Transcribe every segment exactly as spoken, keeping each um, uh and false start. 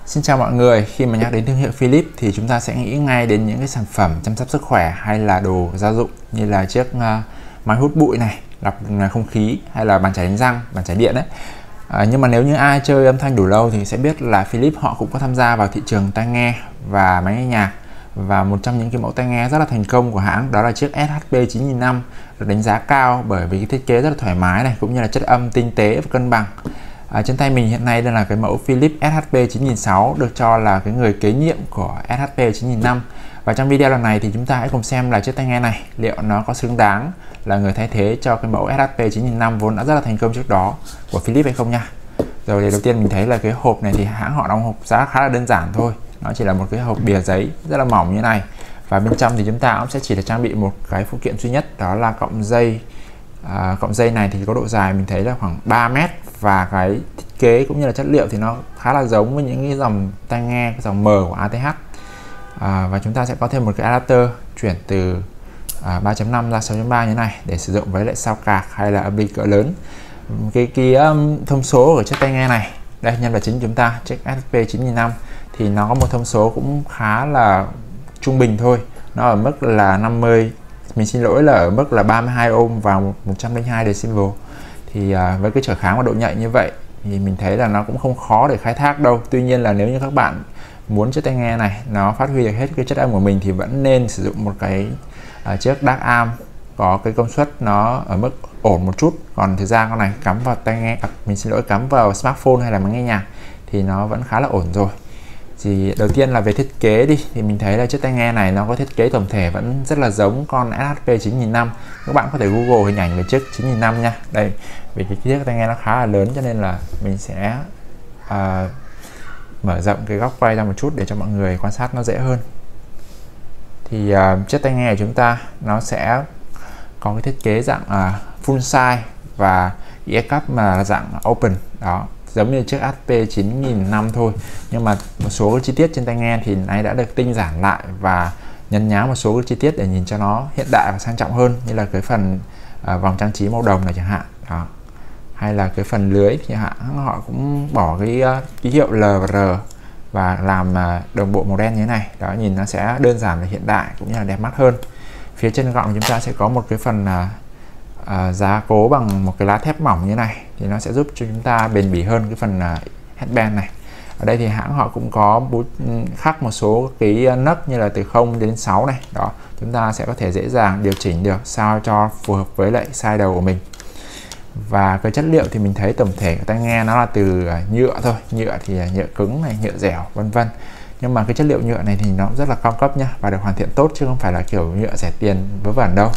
Xin chào mọi người, khi mà nhắc đến thương hiệu Philips thì chúng ta sẽ nghĩ ngay đến những cái sản phẩm chăm sóc sức khỏe hay là đồ gia dụng như là chiếc uh, máy hút bụi này, lọc không khí hay là bàn chải đánh răng, bàn chải điện đấy. À, nhưng mà nếu như ai chơi âm thanh đủ lâu thì sẽ biết là Philips họ cũng có tham gia vào thị trường tai nghe và máy nghe nhạc. Và một trong những cái mẫu tai nghe rất là thành công của hãng đó là chiếc S H P chín nghìn năm, được đánh giá cao bởi vì cái thiết kế rất là thoải mái này, cũng như là chất âm tinh tế và cân bằng. À, trên tay mình hiện nay đây là cái mẫu Philips S H P chín nghìn sáu, được cho là cái người kế nhiệm của S H P chín nghìn năm. Và trong video lần này thì chúng ta hãy cùng xem là chiếc tai nghe này liệu nó có xứng đáng là người thay thế cho cái mẫu S H P chín nghìn năm vốn đã rất là thành công trước đó của Philips hay không nha. Rồi thì đầu tiên mình thấy là cái hộp này thì hãng họ đóng hộp giá khá là đơn giản thôi, nó chỉ là một cái hộp bìa giấy rất là mỏng như này. Và bên trong thì chúng ta cũng sẽ chỉ là trang bị một cái phụ kiện duy nhất, đó là cọng dây. À, cọng dây này thì có độ dài mình thấy là khoảng ba mét, và cái thiết kế cũng như là chất liệu thì nó khá là giống với những cái dòng tai nghe, cái dòng M của A T H. À, và chúng ta sẽ có thêm một cái adapter chuyển từ à, ba chấm năm ra sáu chấm ba như này để sử dụng với lại sao cạc hay là âm ly cỡ lớn. Cái, cái um, thông số của chiếc tai nghe này, đây nhân vật chính chúng ta, chiếc S H P chín nghìn năm thì nó có một thông số cũng khá là trung bình thôi, nó ở mức là năm mươi, mình xin lỗi là ở mức là ba mươi hai ohm và một trăm lẻ hai decibel. Thì à, với cái trở kháng và độ nhạy như vậy thì mình thấy là nó cũng không khó để khai thác đâu. Tuy nhiên là nếu như các bạn muốn chiếc tai nghe này nó phát huy được hết cái chất âm của mình thì vẫn nên sử dụng một cái à, chiếc D A C Arm có cái công suất nó ở mức ổn một chút. Còn thực ra con này cắm vào tai nghe, à, mình xin lỗi cắm vào smartphone hay là máy nghe nhạc thì nó vẫn khá là ổn rồi. Thì đầu tiên là về thiết kế đi, thì mình thấy là chiếc tai nghe này nó có thiết kế tổng thể vẫn rất là giống con S H P chín nghìn năm. Các bạn có thể Google hình ảnh về chiếc chín nghìn năm nha. Đây, vì cái chiếc tai nghe nó khá là lớn cho nên là mình sẽ uh, mở rộng cái góc quay ra một chút để cho mọi người quan sát nó dễ hơn. Thì uh, chiếc tai nghe của chúng ta nó sẽ có cái thiết kế dạng uh, full size và ear cup mà là dạng open đó, giống như chiếc S H P chín nghìn năm thôi, nhưng mà một số cái chi tiết trên tai nghe thì nay đã được tinh giản lại và nhấn nhá một số cái chi tiết để nhìn cho nó hiện đại và sang trọng hơn, như là cái phần uh, vòng trang trí màu đồng này chẳng hạn đó, hay là cái phần lưới thì hãng họ cũng bỏ cái uh, ký hiệu L và R và làm uh, đồng bộ màu đen như thế này đó, nhìn nó sẽ đơn giản và hiện đại cũng như là đẹp mắt hơn. Phía trên gọng chúng ta sẽ có một cái phần uh, uh, giá cố bằng một cái lá thép mỏng như này thì nó sẽ giúp cho chúng ta bền bỉ hơn cái phần uh, headband này. Ở đây thì hãng họ cũng có bút khắc một số cái nấc như là từ không đến sáu này đó, chúng ta sẽ có thể dễ dàng điều chỉnh được sao cho phù hợp với lại size đầu của mình. Và cái chất liệu thì mình thấy tổng thể của tai nghe nó là từ nhựa thôi, nhựa thì nhựa cứng này, nhựa dẻo vân vân. Nhưng mà cái chất liệu nhựa này thì nó rất là cao cấp nhá, và được hoàn thiện tốt chứ không phải là kiểu nhựa rẻ tiền vớ vẩn đâu.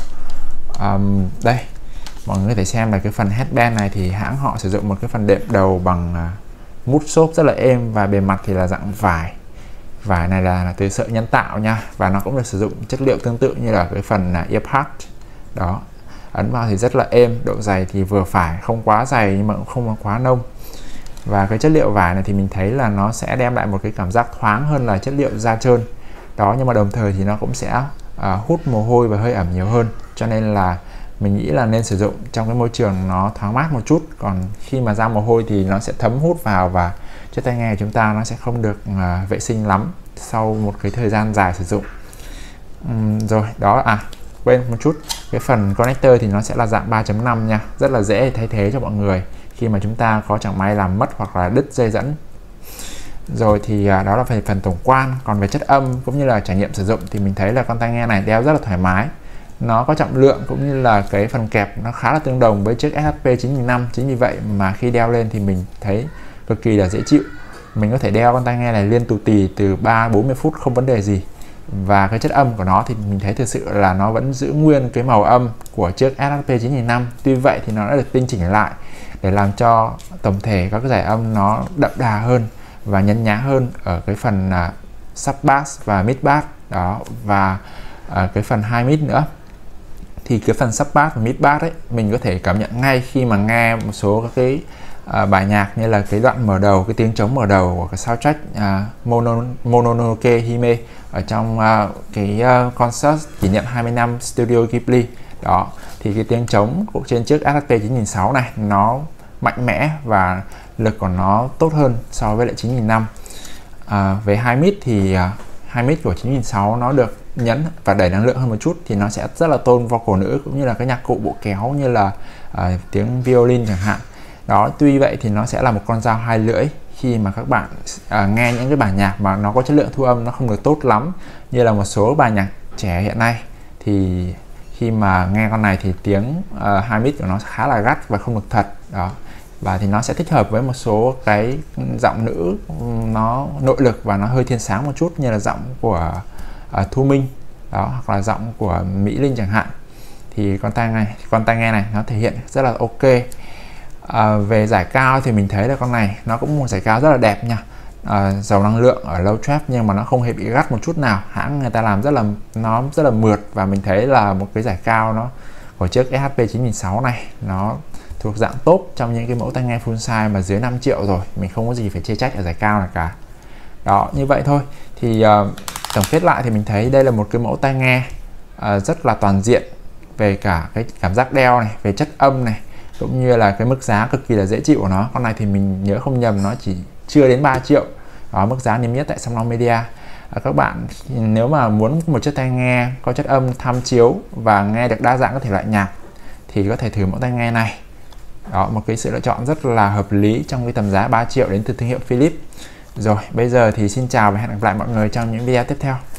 Um, đây mọi người có thể xem là cái phần headband này thì hãng họ sử dụng một cái phần đệm đầu bằng uh, mút xốp rất là êm, và bề mặt thì là dạng vải. Vải này là, là từ sợi nhân tạo nha, và nó cũng được sử dụng chất liệu tương tự như là cái phần uh, earpod đó. Ấn vào thì rất là êm, độ dày thì vừa phải, không quá dày nhưng mà cũng không quá nông. Và cái chất liệu vải này thì mình thấy là nó sẽ đem lại một cái cảm giác thoáng hơn là chất liệu da trơn đó, nhưng mà đồng thời thì nó cũng sẽ uh, hút mồ hôi và hơi ẩm nhiều hơn, cho nên là mình nghĩ là nên sử dụng trong cái môi trường nó thoáng mát một chút. Còn khi mà ra mồ hôi thì nó sẽ thấm hút vào và chiếc tai nghe của chúng ta nó sẽ không được uh, vệ sinh lắm sau một cái thời gian dài sử dụng. uhm, rồi đó, à quên một chút, cái phần connector thì nó sẽ là dạng ba chấm năm nha, rất là dễ thay thế cho mọi người khi mà chúng ta có chẳng may làm mất hoặc là đứt dây dẫn. Rồi thì à, đó là về phần tổng quan. Còn về chất âm cũng như là trải nghiệm sử dụng thì mình thấy là con tai nghe này đeo rất là thoải mái, nó có trọng lượng cũng như là cái phần kẹp nó khá là tương đồng với chiếc S H P chín nghìn năm. Chính vì vậy mà khi đeo lên thì mình thấy cực kỳ là dễ chịu. Mình có thể đeo con tai nghe này liên tù tì từ ba bốn mươi phút không vấn đề gì. Và cái chất âm của nó thì mình thấy thực sự là nó vẫn giữ nguyên cái màu âm của chiếc S H P chín nghìn năm. Tuy vậy thì nó đã được tinh chỉnh lại để làm cho tổng thể các cái giải âm nó đậm đà hơn và nhấn nhá hơn ở cái phần uh, sub bass và mid bass đó, và uh, cái phần hai mid nữa. Thì cái phần sub bass và mid bass ấy mình có thể cảm nhận ngay khi mà nghe một số các cái uh, bài nhạc, như là cái đoạn mở đầu, cái tiếng trống mở đầu của cái soundtrack uh, Mono, Mononoke Hime ở trong uh, cái uh, concert kỷ niệm hai mươi năm Studio Ghibli đó. Thì cái tiếng trống của trên chiếc S H P chín nghìn sáu này nó mạnh mẽ và lực của nó tốt hơn so với lại chín nghìn năm. À, về hai mic thì uh, hai mic của chín nghìn sáu trăm nó được nhấn và đẩy năng lượng hơn một chút thì nó sẽ rất là tôn vocal nữ cũng như là cái nhạc cụ bộ kéo như là uh, tiếng violin chẳng hạn. Đó, tuy vậy thì nó sẽ là một con dao hai lưỡi khi mà các bạn uh, nghe những cái bản nhạc mà nó có chất lượng thu âm nó không được tốt lắm, như là một số bài nhạc trẻ hiện nay, thì khi mà nghe con này thì tiếng uh, hai mic của nó khá là gắt và không được thật. Đó, và thì nó sẽ thích hợp với một số cái giọng nữ nó nội lực và nó hơi thiên sáng một chút, như là giọng của uh, Thu Minh đó, hoặc là giọng của Mỹ Linh chẳng hạn. Thì con tai này con tai nghe này nó thể hiện rất là ok. À, về giải cao thì mình thấy là con này nó cũng một giải cao rất là đẹp nha, à, giàu năng lượng ở low trap nhưng mà nó không hề bị gắt một chút nào. Hãng người ta làm rất là nó rất là mượt, và mình thấy là một cái giải cao nó của chiếc ét hát pê chín nghìn sáu trăm này nó thuộc dạng top trong những cái mẫu tai nghe full size mà dưới năm triệu rồi, mình không có gì phải chê trách ở giải cao này cả. Đó, như vậy thôi. Thì uh, tổng kết lại thì mình thấy đây là một cái mẫu tai nghe uh, rất là toàn diện về cả cái cảm giác đeo này, về chất âm này, cũng như là cái mức giá cực kỳ là dễ chịu của nó. Con này thì mình nhớ không nhầm nó chỉ chưa đến ba triệu. Đó, mức giá niêm yết tại Samsung Media. À, các bạn nếu mà muốn một chiếc tai nghe có chất âm tham chiếu và nghe được đa dạng các thể loại nhạc thì có thể thử mẫu tai nghe này. Đó, một cái sự lựa chọn rất là hợp lý trong cái tầm giá ba triệu đến từ thương hiệu Philips. Rồi, bây giờ thì xin chào và hẹn gặp lại mọi người trong những video tiếp theo.